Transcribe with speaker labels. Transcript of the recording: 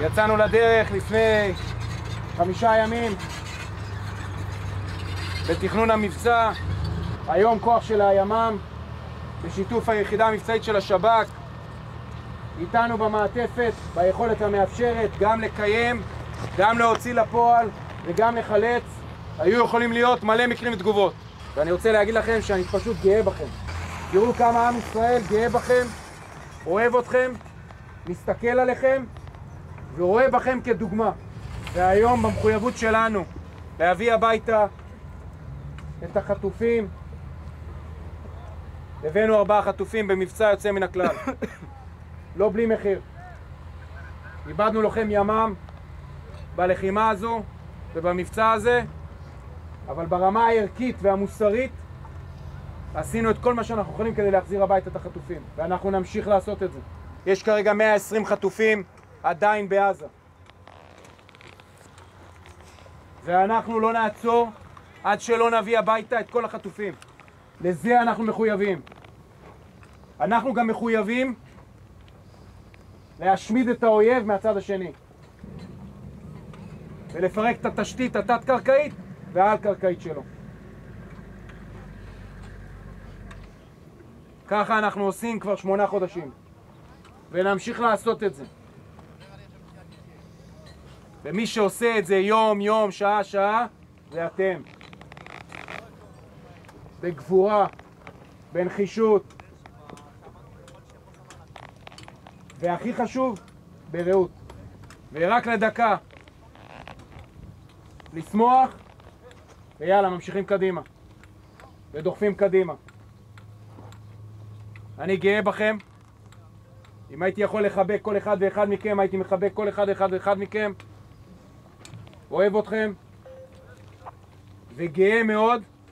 Speaker 1: יצאנו לדרך לפני 5 ימים בתכנון המבצע. היום כוח של הימ"מ בשיתוף היחידה המבצעית של השב"כ איתנו במעטפת, ביכולת המאפשרת גם לקיים, גם להוציא לפועל וגם לחלץ. היו יכולים להיות מלא מקרים ותגובות, ואני רוצה להגיד לכם שאני פשוט גאה בכם. תראו כמה עם ישראל גאה בכם, אוהב אתכם, מסתכל עליכם ורואה בכם כדוגמה. והיום במחויבות שלנו להביא הביתה את החטופים, הבאנו 4 חטופים במבצע יוצא מן הכלל. לא בלי מחיר. איבדנו לוחם ימ"מ בלחימה הזו ובמבצע הזה, אבל ברמה הערכית והמוסרית עשינו את כל מה שאנחנו יכולים כדי להחזיר הביתה את החטופים, ואנחנו נמשיך לעשות את זה. יש כרגע 120 חטופים עדיין בעזה, ואנחנו לא נעצור עד שלא נביא הביתה את כל החטופים. לזה אנחנו מחויבים. אנחנו גם מחויבים להשמיד את האויב מהצד השני ולפרק את התשתית התת-קרקעית והעל-קרקעית שלו. ככה אנחנו עושים כבר 8 חודשים ונמשיך לעשות את זה. ומי שעושה את זה יום יום, שעה שעה, זה אתם. בגבורה, בנחישות, והכי חשוב, ברעות. ורק לדקה לשמוח, ויאללה, ממשיכים קדימה ודוחפים קדימה. אני גאה בכם. אם הייתי יכול לחבק כל אחד ואחד מכם, הייתי מחבק כל אחד ואחד מכם. אוהב אתכם וגאה מאוד